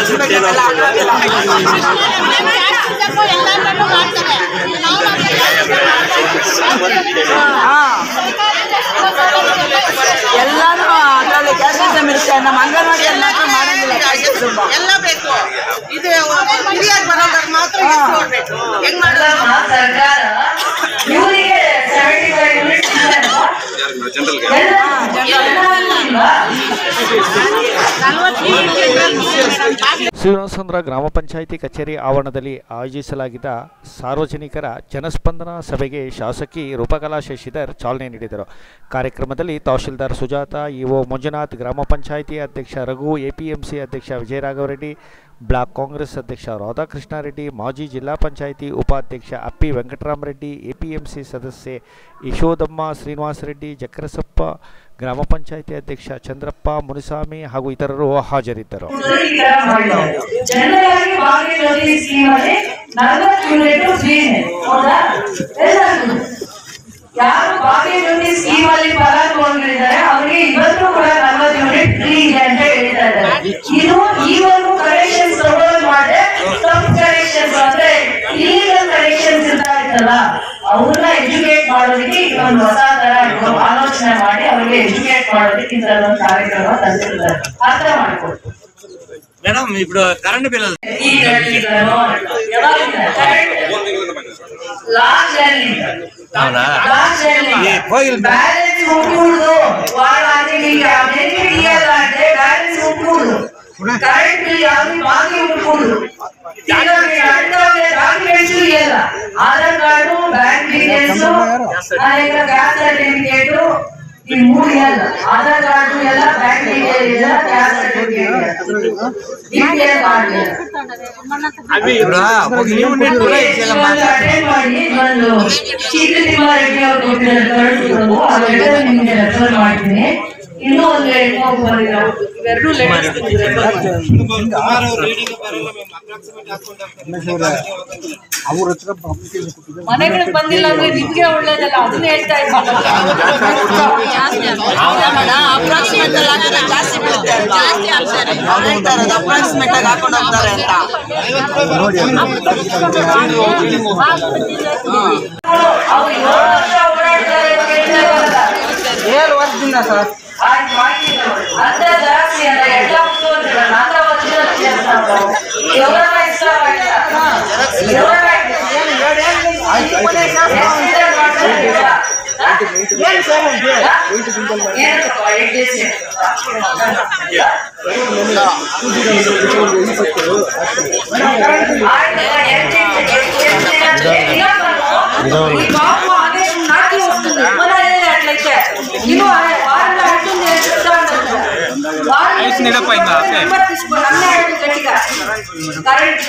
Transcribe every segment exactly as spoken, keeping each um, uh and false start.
ಎಲ್ಲಾನು ಅದರಲ್ಲಿ ಕ್ಯಾಲ್ಸಿಯಂ ಇರುತ್ತೆ. ನಮ್ಮ ಅಂಗನವಾಡಿ ಎಲ್ಲ ಮಾಡಂಗಿಲ್ಲ, ಎಲ್ಲ ಬೇಕು. ಇದು ಹಿರಿಯರ್ ಬರೋದಾಗ ಮಾತ್ರ ಹೆಂಗ್ ಮಾಡೋದು ಸರ್ಕಾರ ಇವರಿಗೆ ಶ್ರೀನಿವಾಸಪುರ ಗ್ರಾಮ ಪಂಚಾಯಿತಿ ಕಚೇರಿ ಆವರಣದಲ್ಲಿ ಆಯೋಜಿಸಲಾಗಿದ್ದ ಸಾರ್ವಜನಿಕರ ಜನಸ್ಪಂದನ ಸಭೆಗೆ ಶಾಸಕಿ ರೂಪಕಲಾ ಶಶಿಧರ್ ಚಾಲನೆ ನೀಡಿದರು. ಕಾರ್ಯಕ್ರಮದಲ್ಲಿ ತಹಶೀಲ್ದಾರ್ ಸುಜಾತ, ಇಒ ಮಂಜುನಾಥ್, ಗ್ರಾಮ ಪಂಚಾಯಿತಿ ಅಧ್ಯಕ್ಷ ರಘು, ಎಪಿಎಂಸಿ ಅಧ್ಯಕ್ಷ ವಿಜಯರಾಘವರೆಡ್ಡಿ, ಬ್ಲಾಕ್ ಕಾಂಗ್ರೆಸ್ ಅಧ್ಯಕ್ಷ ರಾಧಾಕೃಷ್ಣರೆಡ್ಡಿ, ಮಾಜಿ ಜಿಲ್ಲಾ ಪಂಚಾಯಿತಿ ಉಪಾಧ್ಯಕ್ಷ ಅಪ್ಪಿ ವೆಂಕಟರಾಮರೆಡ್ಡಿ, ಎಪಿಎಂಸಿ ಸದಸ್ಯೆ ಯಶೋದಮ್ಮ, ಶ್ರೀನಿವಾಸ ರೆಡ್ಡಿ, ಜಕ್ಕರಸಪ್ಪ, ಗ್ರಾಮ ಪಂಚಾಯಿತಿ ಅಧ್ಯಕ್ಷ ಚಂದ್ರಪ್ಪ, ಮುನಿಸ್ವಾಮಿ ಹಾಗೂ ಇತರರು ಹಾಜರಿದ್ದರು. ಯಾರು ಭಾಗ್ಯಜ್ಯೋತಿ ಸ್ಕೀಮ್ ಅಲ್ಲಿ ಫಲ ತಗೊಂಡಿದ್ದಾರೆ ಅವರಿಗೆ ಇವತ್ತು ಕೂಡ ನಲವತ್ತು ಯೂನಿಟ್ ಫ್ರೀ ಇದೆ ಅಂತ ಹೇಳ್ತಾ ಇದ್ದಾರೆ. ಇದು ಈವರೆಗೂ ಕರೆಕ್ಷನ್ಸ್ ತಗೊಳ್ಳೋದು ಮಾಡಿದ್ರೆ ಸಬ್ ಕರೆಕ್ಷನ್ಸ್ ಅಂದ್ರೆ ಇಲೀಗಲ್ ಕರೆಕ್ಷನ್ಸ್ ಇರ್ತಾ ಇತ್ತಲ್ಲ, ಅವ್ರನ್ನ ಎಜುಕೇಟ್ ಮಾಡೋದಕ್ಕೆ ಇದೊಂದು ಹೊಸ ತರ ಆಲೋಚನೆ ಮಾಡಿ ಅವರಿಗೆ ಎಜುಕೇಟ್ ಮಾಡೋದಕ್ಕೆ ಇದೊಂದು ಕಾರ್ಯಕ್ರಮ ತಂದಿರ್ತಾರೆ. ಅರ್ಥ ಮಾಡ್ಕೊಡ್ತು ಮೇಡಮ್. ఇప్పుడు కరెంట్ బిల్ లాస్ట్ బ్యాలెన్స్ ఉండకూడదు. వాళ్ళు అది బెనిఫిట్ ఇవ్వాలంటే బ్యాలెన్స్ ఉండకూడదు. కరెంట్ బిల్ యాభై బాకీ ఉండకూడదు. డాక్యుమెంట్స్ ఇవ్వాల, Aadhaar card, bank details, gas certificate, ఈ మూడు ఇవ్వాల. ఆధార్ కార్డు ಎಲ್ಲ, ಬ್ಯಾಂಕ್ ಡೀಟೇಲ್ ಇಲ್ಲ, ಗ್ಯಾಸ್ ಸರ್ಟಿಫಿಕೇಟ್ ಬಿಪಿಎಲ್ ಕಾರ್ಡ್ అవి యూనిట్ కూడా ఇచ్చేలా ಅಟೆಂಡ್ ಮಾಡಿ ಒಂದು ಚೀಟಿ ತಿಮ್ಮಾರೆಡ್ಡಿ ಅವರು ಕೊಟ್ಟಿರೋ ಅವೆಲ್ಲ ನಿಮಗೆ ರೆಫರ್ ಮಾಡ್ತೀನಿ. ಇನ್ನೂ ಒಂದು ಹೆಣ್ಮಗು ಬರೀರೋ ಇವೆರಡು ಮನೆಗಳಿಗೆ ಬಂದಿಲ್ಲ ಅಂದ್ರೆ ನಿಮ್ಗೆ ಒಳ್ಳೇದಲ್ಲ, ಅದನ್ನ ಹೇಳ್ತಾ ಇದ್ದೀನಿ. ಅಪ್ರಾಕ್ಸಿಮೇಟ್ ಆಗಿ ಹಾಕೊಂಡು ಹೋಗ್ತಾರೆ ಅಂತ ಏಳು ವರ್ಷದಿಂದ ಸರ್ అంత జాస్తి అన్న ఎట్లా ఉంటుంది అంత వచ్చిన చేస్తాము. ఎవరైనా ఇస్తారా? ఎవరైనా నాకే వస్తుంది అట్లయితే ఇನ್ನು వారంలో ఉంటుంది తీసుకోండి. అన్నీ ఆడి గట్టిగా కరెంట్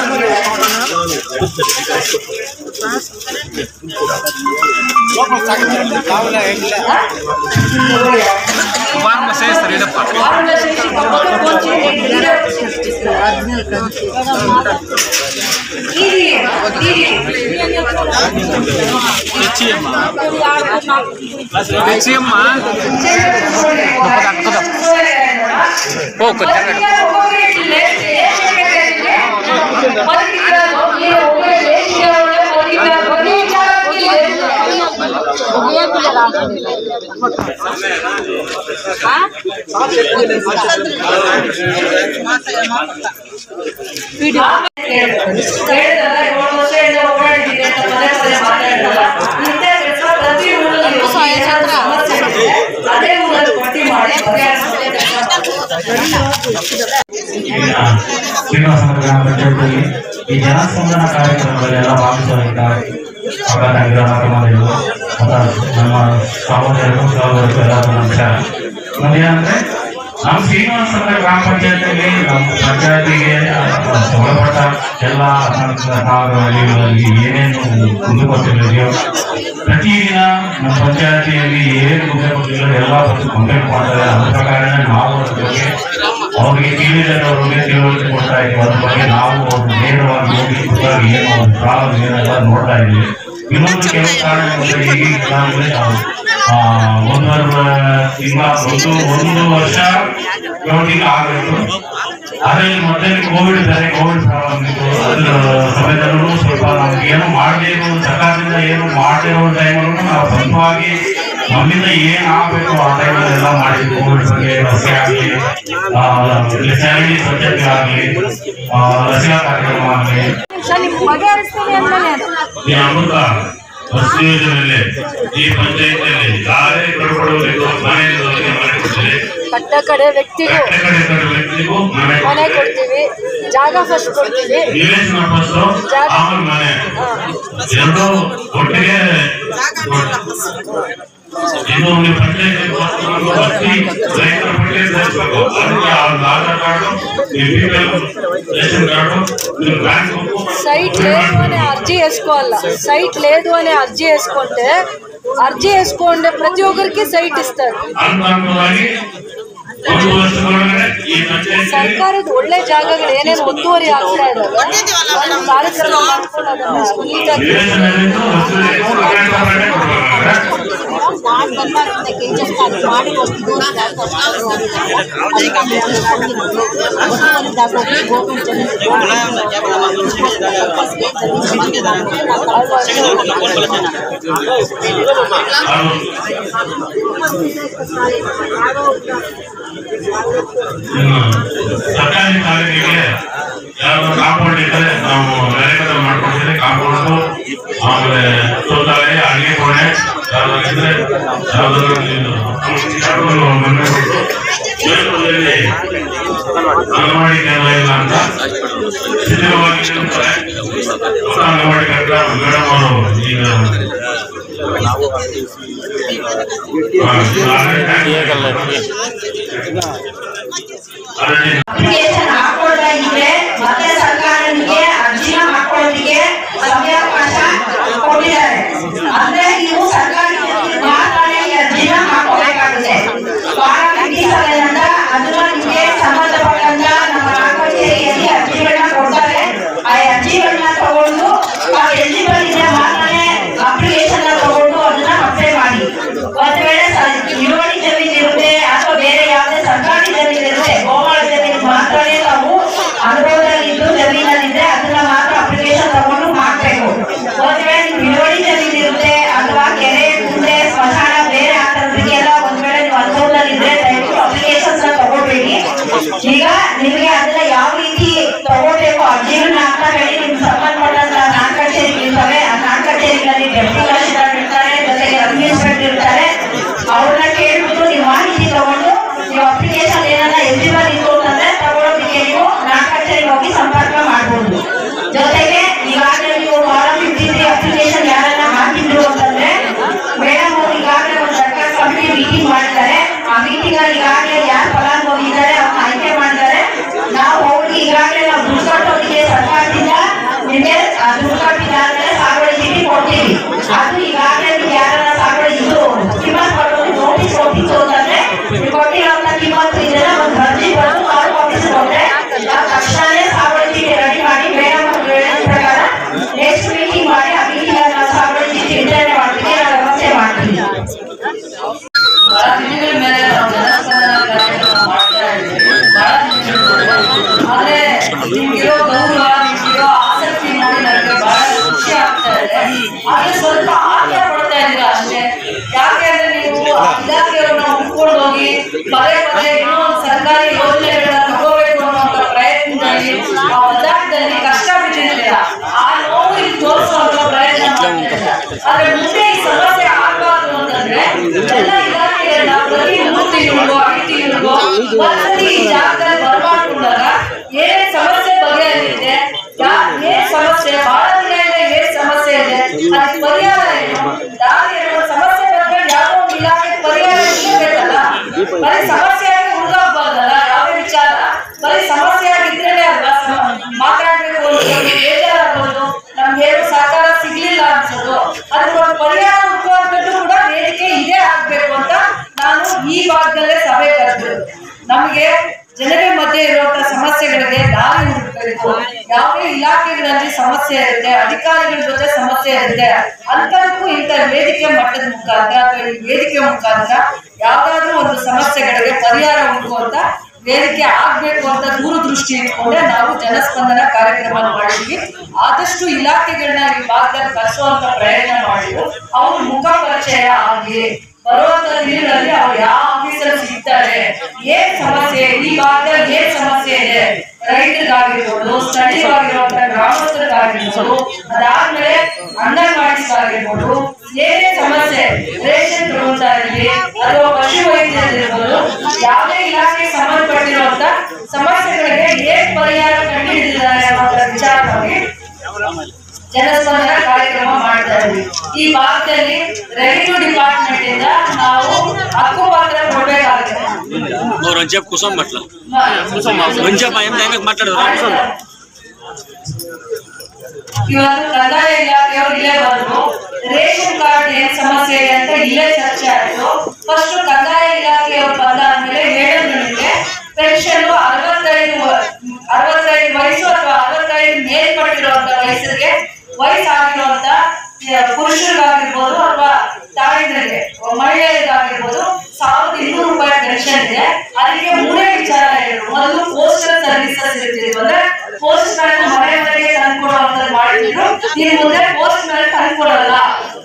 ಶ್ರೀನಿವಾಸಪುರ ಗ್ರಾಮ ಪಂಚಾಯತಿಯಲ್ಲಿ ಈ ಜನಸ್ಪಂದನ ಕಾರ್ಯಕ್ರಮದಲ್ಲಿ ಎಲ್ಲ ಭಾಗವಹಿಸಿದ ಗ್ರಾಮಗಳು ನಮ್ಮ ಸಹೋದರರು ಸಹೋದರರು ಎಲ್ಲರೂ ನಮಸ್ಕಾರ. ಮುಂದೇನಂದ್ರೆ ನಮ್ಮ ಶ್ರೀನಿವಾಸಪುರ ಗ್ರಾಮ ಪಂಚಾಯತಿಯಲ್ಲಿ ನಮ್ಮ ಪಂಚಾಯತಿಗೆ ಒಳಪಟ್ಟ ಎಲ್ಲ ಹಳ್ಳಿಗಳಲ್ಲಿ ಏನೇನು ಕುಂದುಕೊರತೆಗಳಿದೆಯೋ ಪ್ರತಿದಿನ ನಮ್ಮ ಪಂಚಾಯತಿಯಲ್ಲಿ ಏನು ಕುಂದುಕೊರತೆಗಳು ಎಲ್ಲ ಬಂದು ಕಂಪ್ಲೇಂಟ್ ಮಾಡ್ತಾರೆ. ಅದ್ರ ಪ್ರಕಾರನೇ ನಾವು ಅದ್ರ ಬಗ್ಗೆ ಅವ್ರಿಗೆ ತಿಳಿದವರಿಗೆ ತಿಳುವಳಿಕೆ ಕೊಡ್ತಾ ಇದ್ದೀವಿ. ಅದ್ರ ಬಗ್ಗೆ ನಾವು ಅವ್ರು ನೇರವಾಗಿ ಹೋಗಿ ಖುದ್ದಾಗಿ ಏನು ಅವ್ರ ಪ್ರಾಬ್ಲಮ್ ಏನೆಲ್ಲ ನೋಡ್ತಾ ಇದ್ದೀವಿ. ಇನ್ನೊಂದು ಕೆಲವು ಕಾರಣಗಳು ಈಗೀಗ ನಾವು ಒಂದೂವರೆ ತಿಂಗಳ ಒಂದು ಒಂದು ವರ್ಷ ಏಳು ತಿಂಗಳು ಆಗಬೇಕು. ಆದ್ರೆ ಮೊದಲೇ ಕೋವಿಡ್ ಬೇರೆ ಕೋವಿಡ್ ಪ್ರಾಬ್ಲಮ್ ಇತ್ತು. ಅದ್ರ ಸಮಯದಲ್ಲೂ ಸ್ವಲ್ಪ ನಮ್ಗೆ ಏನು ಮಾಡದೇ ಇರೋದು ಸರ್ಕಾರದಿಂದ ಏನು ಮಾಡದೇ ಇರೋ ಟೈಮಲ್ಲೂ ನಾವು ಸ್ವಂತವಾಗಿ ನಮ್ಮಿಂದ ಏನ್ ಆಗ್ಬೇಕು ಆ ಟೈಮಲ್ಲಿ ಎಲ್ಲ ಮಾಡಿದ್ವಿ. ಕೋವಿಡ್ ಬಗ್ಗೆ ಲಸಿಕೆ ಆಗಲಿ, ಚಾರಿಟಿ ಸ್ವಚ್ಛತೆ ಆಗಲಿ, ಲಸಿಕಾ ಕಾರ್ಯಕ್ರಮ ಆಗಲಿ, ಈ ಅಮೃತ ಬಸ್ ಯೋಜನೆಯಲ್ಲಿ ಈ ಪಂಚಾಯತಿಯಲ್ಲಿ ಯಾರೇ ಕಡ್ಕೊಡಬೇಕು ಮನೆಯಿಂದ ಮನೆ ಕೊಡ್ತೀವಿ, ಕಟ್ಟ ಕಡೆ ವ್ಯಕ್ತಿಗೂ ವ್ಯಕ್ತಿಗೂ ಮನೆ ಮನೆ ಕೊಡ್ತೀವಿ, ಜಾಗ ಫಸ್ಟ್ ಕೊಡ್ತೀವಿ, ನಿವೇಶನ ಫಸ್ಟ್ ಆಮೇಲೆ ಮನೆ ಎರಡೂ ಒಟ್ಟಿಗೆ ಇದು ನೀವು ಪಂಚಾಯತಿ ರೈತರ ಬಗ್ಗೆ ಸೇರಿಸಬೇಕು. ಅದಕ್ಕೆ ಅವ್ರ ಆಧಾರ್ ಕಾರ್ಡು, ರೇಷನ್ ಕಾರ್ಡು, ನೀವು ಬ್ಯಾಂಕ್ సైట్ లేదు అనే అర్జీ వేసుకోవాలా. సైట్ లేదు అనే అర్జీ వేసుకుంటే అర్జీ వేసుకోండి ప్రతి ఒక్కరికి సైట్ ఇస్తారు. ಸರ್ಕಾರದ ಒಳ್ಳೆ ಜಾಗಗಳು ಏನೇನು ಒತ್ತುವರಿ ಆಗ್ತಾ ಇದಾವೆ ಕಾರ್ಯಕ್ರಮ ಮಾಡ್ಕೊಂಡು ಅದನ್ನ ನೀಟಾಗಿ ಮಾಡಿ ಸರ್ಕಾರಿ ಶಾಲೆಗಳಿಗೆ ಯಾವ್ದು ಕಾಂಪೌಂಡ್ ಇದ್ರೆ ನಾವು ನರೇಗಾದಲ್ಲಿ ಮಾಡ್ಕೊಡ್ತೀವಿ. ಕಾಂಪೌಂಡು ಆಮೇಲೆ ಶೌಚಾಲಯ, ಅಡಿಗೆ ಕೋಣೆ ಯಾವ್ದಾದ್ರೆ ಯಾವ್ದಾದ್ರು ಮನೆ ಕೊಟ್ಟು ಮೇಲ್ಪದಲ್ಲಿ ಅಂಗನವಾಡಿ ಕೇಂದ್ರ ಇಲ್ಲ ಅಂತ ಶಿಥಿಲವಾಗಿ ಇರ್ತಾರೆ. ಅಂಗನವಾಡಿ ಕೇಂದ್ರ ಮೇಡಮ್ ಅವರು ಈಗ ಅಪ್ಲಿಕೇಶನ್ ಹಾಕೊಳ್ತಾ ಇದ್ರೆ ಮತ್ತೆ ಸರ್ಕಾರ ನಿಮಗೆ ಅರ್ಜಿನ ಹಾಕೊಳ್ಳೋದಕ್ಕೆ ಸಮಯಾವಕಾಶ ಕೊಟ್ಟಿದ್ದಾರೆ. ಅಂದ್ರೆ ನೀವು ಸರ್ಕಾರಿ ಮಾತ್ರ ಈ ಅರ್ಜಿನ ಹಾಕೋಬೇಕಾಗುತ್ತೆ. ಫಾರಂ ಇಟ್ಟಿಸೋದ್ರಿಂದ ಅದನ್ನ ನಿಮಗೆ ಸಂಬಂಧಪಟ್ಟಂತ ನಮ್ಮ ಕಚೇರಿಯಲ್ಲಿ ಅರ್ಜಿಗಳನ್ನ ಕೊಡ್ತಾರೆ. ಆ ಅರ್ಜಿಗಳನ್ನ ತಗೊಂಡು ನಾವು ಎಲಿಜಿಬಲ್ ಇದ್ರೆ ಮಾತ್ರನೇ ಅಪ್ಲಿಕೇಶನ್ ತಗೊಂಡು ಅದನ್ನ ಅಪ್ಲೈ ಮಾಡಿ. ಒಂದ್ ವೇಳೆ ಇಳುವರಿ ಜಮೀನು ಇರುತ್ತೆ ಅಥವಾ ಬೇರೆ ಯಾವುದೇ ಸರ್ಕಾರಿ ಜಮೀನು ಇರುತ್ತೆ, ಗೋಮಾಳ ಜಮೀನು ಮಾತ್ರನೇ ನಾವು ಅನುಭವದಲ್ಲಿದ್ದು ಜಮೀನಲ್ಲಿದ್ರೆ ಅದನ್ನ ಮಾತ್ರ ಅಪ್ಲಿಕೇಶನ್ ತಗೊಂಡು ಮಾಡ್ಬೇಕು. ಒಂದ್ ವೇಳೆ ನೀವು ಇಳುವರಿ ಜಮೀನು ಇರುತ್ತೆ ಅಥವಾ ಕೆರೆ, ಕುಂಟೆ, ಸ್ಮಶಾನ ಬೇರೆ ಆ ಥರದ್ರಿಗೆಲ್ಲ ಒಂದ್ ವೇಳೆ ನೀವು ಅನುಭವದಲ್ಲಿದ್ರೆ ದಯವಿಟ್ಟು ಅಪ್ಲಿಕೇಶನ್ಸ್ ತಗೋಬೇಡಿ. ಈಗ ನಿಮಗೆ ಅದನ್ನ ಯಾವ ರೀತಿ ತಗೋಬೇಕು ಅರ್ಜಿಗಳನ್ನ ಅಂತ ಹೇಳಿ ನಿಮ್ಗೆ ಸಂಬಂಧಪಟ್ಟಂತ ನಾನ್ ಕಚೇರಿಗಳಿರ್ತವೆ. ಆ ನಾನ್ ಕಚೇರಿಗಳಲ್ಲಿ ಡೆಪ್ಟಿ ತಹಶೀಲ್ದಾರ್ ಇರ್ತಾರೆ, ಜೊತೆಗೆ ಅಡ್ಮಿನಿಸ್ಟ್ರೇಟರ್ ಇರ್ತಾರೆ. ಅವ್ರನ್ನ ಕೇಳ್ಬಿಟ್ಟು ನೀವು ಮಾಹಿತಿ ತಗೊಂಡು ನೀವು ಅಪ್ಲಿಕೇಶನ್ ಏನಾರ ಎಲಿಜಿಬಲ್ ಇತ್ತು ಅಂತಂದ್ರೆ ತಗೊಳ್ಳೋದಕ್ಕೆ ನೀವು ನಾನ್ ಕಚೇರಿಗೆ ಹೋಗಿ ಸಂಪರ್ಕ ಮಾಡ್ಬೋದು. ಜೊತೆಗೆ ಈಗಾಗಲೇ ನೀವು ಫಾರಂ ಫಿಫ್ಟಿ ತ್ರೀ ಅಪ್ಲಿಕೇಶನ್ ಯಾರನ್ನ ಹಾಕಿದ್ರು ಅಂತಂದ್ರೆ ಮೇಡಮ್ ಅವರು ಈಗಾಗಲೇ ಒಂದು ಸರ್ಕಾರ ಕಮಿಟಿ ಮೀಟಿಂಗ್ ಮಾಡಿದ್ದಾರೆ. ಆ ಮೀಟಿಂಗ್ ಅಲ್ಲಿ ಈಗಾಗಲೇ ಯಾರು ಫಲಾನುಭವಿ ಇದ್ದಾರೆ ಅವ್ರನ್ನ ಆಯ್ಕೆ ಮಾಡಿದ್ದಾರೆ. ನಾವು ಅವ್ರಿಗೆ ಈಗಾಗಲೇ ನಾವು ದುಡ್ಡು ಕಟ್ಟೋದಕ್ಕೆ ಸರ್ಕಾರದಿಂದ ನಿಮಗೆ ದುಡ್ಡು ಕಟ್ಟಿದ್ದಾದ್ಮೇಲೆ ಸಾಗುವಳಿ ಚೀಟಿ ಕೊಡ್ತೀವಿ. ಅದು ಈಗಾಗಲೇ ನೀವು ಯಾರನ್ನ ಸಾಗುವಳಿ ಇದು ಕಿಮ್ಮತ್ ಕೊಡೋದು ನೋಟಿಸ್ ಕೊಟ್ಟಿತ್ತು ಅಂತಂದ್ರೆ ನೀವು ಕೊಟ್ಟಿರೋಂಥ ಕಿಮ್ಮತ್ತು ಇದೆಲ್ಲ ಒಂದು ಅರ್ಜಿ ಬಂದು ಅವ್ರು ನೋಟಿಸ್ ಕೊಟ್ಟರೆ ತಕ್ಷಣನೇ ಸಾಗುವಳಿ ಚೀಟಿ ರೆಡಿ ಮಾಡಿ ಮೇಡಮ್ ಅವ್ರು ಹೇಳಿದ ಪ್ರಕಾರ ನೆಕ್ಸ್ಟ್ ಮೀಟಿಂಗ್ ಮಾಡಿ ಆ ಮೀಟಿಂಗ್ ನಾವು ಸಾಗುವಳಿ ಚೀಟಿ ವಿತರಣೆ ಮಾಡಲಿಕ್ಕೆ ನಾವು ವ್ಯವಸ್ಥೆ ಮಾಡ್ತೀವಿ. ಬಹಳ ದಿನಗಳ ಮೇಲೆ ನಾವು ಜನಸ್ಪಂದನ ಕಾರ್ಯಕ್ರಮ ಮಾಡ್ತಾ ಇದ್ದೀವಿ. ಬಹಳ ದಿನಗಳು ಆದ್ರೆ ನಿಮ್ಗಿರೋ ಗೌರವ, ನಿಮ್ಗಿರೋ ಆಸಕ್ತಿ ನೋಡಿ ನನಗೆ ಬಹಳ ಖುಷಿ ಆಗ್ತಾ ಇದೆ. ಆದ್ರೆ ಸ್ವಲ್ಪ ಆಸೆ ಪಡ್ತಾ ಇದ್ದೀರಾ ಅಷ್ಟೇ. ಯಾಕೆಂದ್ರೆ ನೀವು ಇಲಾಖೆಯವ್ರನ್ನ ಹುಡ್ಕೊಂಡು ಹೋಗಿ ಪದೇ ಪದೇ ಏನೋ ಒಂದು ಸರ್ಕಾರಿ ಯೋಜನೆಗಳನ್ನ ತಗೋಬೇಕು ಅನ್ನೋ ಪ್ರಯತ್ನದಲ್ಲಿ ಒದ್ದಾಟದಲ್ಲಿ ಕಷ್ಟ ಬಿಟ್ಟಿದ್ದೀರಾ. ಆ ನೋವು ಇಲ್ಲಿ ತೋರಿಸುವಂತ ಪ್ರಯತ್ನ ಮಾಡ್ತಿದ್ದೀರಾ. ಆದ್ರೆ ಮುಂದೆ ಈ ಸಮಸ್ಯೆ ಆಗಬಾರ್ದು ಅಂತಂದ್ರೆ ಎಲ್ಲ ಇಲಾಖೆಗಳನ್ನ ಪ್ರತಿ ಮೂರು ತಿಂಗಳಿಗೋ ಐದು ತಿಂಗಳಿಗೋ ಒಂದ್ಸತಿ ಈ ಜಾಗದಲ್ಲಿ ಬರ್ಮಾಡ್ಕೊಂಡಾಗ ಏನ್ ಸಮಸ್ಯೆ ಬಗೆಹರಿಯುತ್ತೆ, ಏನ್ ಸಮಸ್ಯೆ ಬಹಳ ದಿನದಿಂದ ಏನ್ ಸಮಸ್ಯೆ ಇದೆ, ಅದಕ್ಕೆ ಪರಿಹಾರ ಏನು, ದಾರಿ ಏನು, ಸಮಸ್ಯೆ ಬಂದ್ರೆ ಯಾವುದೋ ಒಂದು ಇಲಾಖೆ ಪರಿಹಾರ ಇರ್ಬೇಕಲ್ಲ. ಬರೀ ಸಮಸ್ಯೆಯಾಗಿ ಉಳ್ದಾಗಬಾರ್ದಲ್ಲ ಯಾವುದೇ ವಿಚಾರ. ಬರೀ ಸಮಸ್ಯೆಯಾಗಿದ್ರೇನೆ ಅಲ್ವಾ ಮಾತಾಡ್ಬೇಕು ಅನ್ಸೋದು, ಬೇಜಾರಾಗೋದು, ನಮ್ಗೆ ಏನು ಸಹಕಾರ ಸಿಗ್ಲಿಲ್ಲ ಅನ್ಸೋದು. ಅದಕ್ಕೊಂದು ಪರಿಹಾರ ಹುಡುಕುವಂಥದ್ದು ಕೂಡ ವೇದಿಕೆ ಇದೇ ಆಗ್ಬೇಕು ಅಂತ ನಾನು ಈ ಭಾಗದಲ್ಲೇ ಸಭೆ ಕರೆದಿರೋದು. ನಮಗೆ ಜನರ ಮಧ್ಯೆ ಇರುವಂತಹ ಸಮಸ್ಯೆಗಳಿಗೆ ದಾರಿ ಹುಡುಕ್ಬೇಕು. ಮಾಡ್ಕೊಳ್ಬೇಕು. ಯಾವುದೇ ಇಲಾಖೆಗಳಲ್ಲಿ ಸಮಸ್ಯೆ ಇರುತ್ತೆ, ಅಧಿಕಾರಿಗಳ ಜೊತೆ ಸಮಸ್ಯೆ ಇರುತ್ತೆ, ಅಂತಕ್ಕೂ ಇಂಥ ವೇದಿಕೆ ಮಟ್ಟದ ಮುಖಾಂತರ ಅಥವಾ ಈ ವೇದಿಕೆ ಮುಖಾಂತರ ಯಾವ್ದಾದ್ರು ಒಂದು ಸಮಸ್ಯೆಗಳಿಗೆ ಪರಿಹಾರ ಹುಡುಕುವಂತ ವೇದಿಕೆ ಆಗ್ಬೇಕು ಅಂತ ದೂರದೃಷ್ಟಿ ಇಟ್ಕೊಂಡೆ ನಾವು ಜನಸ್ಪಂದನ ಕಾರ್ಯಕ್ರಮ ಮಾಡಿದ್ವಿ. ಆದಷ್ಟು ಇಲಾಖೆಗಳನ್ನ ಈ ಭಾಗದಲ್ಲಿ ಕರೆಸುವಂತ ಪ್ರಯತ್ನ ಮಾಡಿದ್ರು. ಅವ್ರ ಮುಖ ಪರಿಚಯ ಆಗಿ ಬರುವಂತ ದಿನಗಳಲ್ಲಿ ಅವ್ರು ಯಾವ ಆಫೀಸಲ್ಲಿ ಸಿಗ್ತಾರೆ, ಏನ್ ಸಮಸ್ಯೆ ಈ ಭಾಗದಲ್ಲಿ ಏನ್ ಸಮಸ್ಯೆ ಇದೆ, ರೈತರಿಗಾಗಿರ್ಬೋದು, ಸ್ಥಳೀಯವಾಗಿರುವಂತ ಗ್ರಾಮಸ್ಥರಿಗಾಗಿರ್ಬೋದು, ಅದಾದ್ಮೇಲೆ ಅಂಗನವಾಡಿಗಾಗಿರ್ಬೋದು, ಏನೇ ಸಮಸ್ಯೆ ರೇಷನ್ ತಗೊಳ್ತಾ ಇರಲಿ ಅಥವಾ ಪಶು ವೈದ್ಯರಿರ್ಬೋದು, ಯಾವುದೇ ಇಲಾಖೆಗೆ ಸಂಬಂಧಪಟ್ಟಿರುವಂತ ಸಮಸ್ಯೆಗಳಿಗೆ ಏನ್ ಪರಿಹಾರ ಕಂಡು ಹಿಡಿದಿದ್ದಾರೆ ಅನ್ನೋ ವಿಚಾರವಾಗಿ ಜನಸ್ಪಂದನ ಕಾರ್ಯಕ್ರಮ ಮಾಡ್ತಾ ಇದ್ವಿ. ಈ ಭಾಗದಲ್ಲಿ ರೆವಿನ್ಯೂ ಡಿಪಾರ್ಟ್ಮೆಂಟ್ ಇಂದ ನಾವು ಹಕ್ಕುಪತ್ರ ಕೊಡ್ಬೇಕಾಗುತ್ತೆ. ಇವತ್ತು ಕಂದಾಯ ಇಲಾಖೆಯವರು ಇಲ್ಲೇ ಬಂದ್ರು, ರೇಷನ್ ಕಾರ್ಡ್ ಏನ್ ಸಮಸ್ಯೆ ಇದೆ ಅಂತ ಇಲ್ಲೇ ಚರ್ಚೆ ಆಯ್ತು. ಫಸ್ಟ್ ಕಂದಾಯ ಇಲಾಖೆಯವರು ಬಂದಾದ್ಮೇಲೆ ಹೇಳಿದ್ರೆ ಪೆನ್ಷನ್ ಅರವತ್ತೈದು ಅರವತ್ತೈದು ವಯಸ್ಸು ಅಥವಾ ಅರವತ್ತೈದು ಮೇಲ್ಪಟ್ಟಿರುವಂತ ವಯಸ್ಸಿಗೆ ವಯಸ್ಸಾಗಿರುವಂತ ಪುರುಷರಿಗಾಗಿರ್ಬೋದು ಅಥವಾ ತಾಯಂದ್ರಿಗೆ ಮಹಿಳೆಯರಿಗಾಗಿರ್ಬೋದು ಸಾವಿರದ ಇನ್ನೂರು ರೂಪಾಯಿ ಪೆನ್ಷನ್ ಇದೆ. ಅದಕ್ಕೆ ಮೂರೇ ವಿಚಾರ ಹೇಳಿದ್ರು. ಮೊದಲು ಪೋಸ್ಟಲ್ ಸರ್ವಿಸಸ್ ಇರ್ತಿದ್ರು, ಅಂದ್ರೆ ಪೋಸ್ಟ್ ಮ್ಯಾನ್ ಮನೆ ಮನೆಗೆ ತಂದ್ಕೊಡುವಂತ ಮಾಡಿದ್ರು. ಇನ್ನು ಮುಂದೆ ಪೋಸ್ಟ್ ಮ್ಯಾನ್ ತಂದ್ಕೊಡಲ್ಲ,